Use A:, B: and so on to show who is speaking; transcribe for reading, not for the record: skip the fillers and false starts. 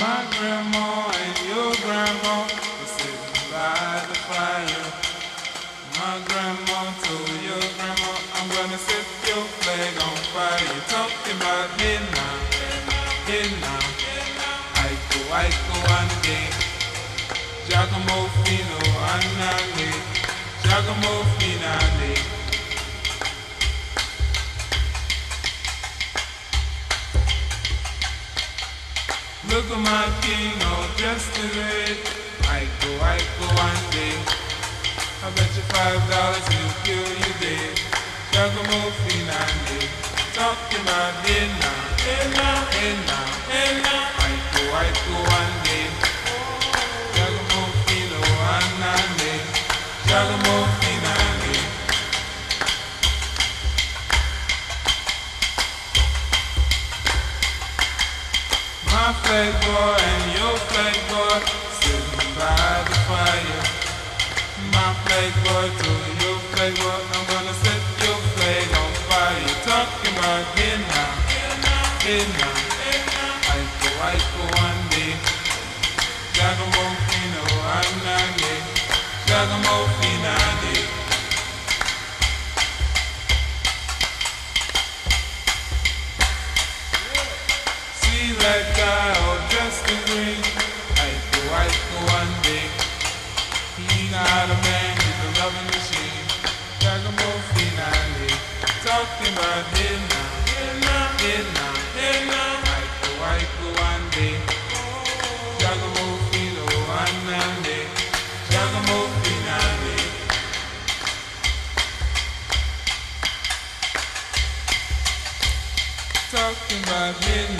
A: My grandma and your grandma were sitting by the fire. My grandma told your grandma, I'm gonna set your flag on fire. You're talking about hey now, Aiko, Aiko, ande. Giacomo fino, anande. Giacomo finale. Look at my king all dressed in red. Aiko, Aiko, ande. I bet you $5 he'll kill you dead. Giacomo finale. Talking about hey now, Aiko, Aiko, ande. Giacomo fino, anande. Giacomo finale. My flag boy and your flag boy sitting by the fire. My flag boy told your flag boy, I'm gonna set your flag on fire. You're talking about hey now, Aiko, Aiko, ande. Giacomo fino, anande. Giacomo finale. See that guy all dressed in green. Aiko, Aiko, ande. He's not a man, he's a loving machine. Giacomo finale. Talking about hey now, Aiko, Aiko, ande. Giacomo fino, anande. Giacomo finale. Talking about hey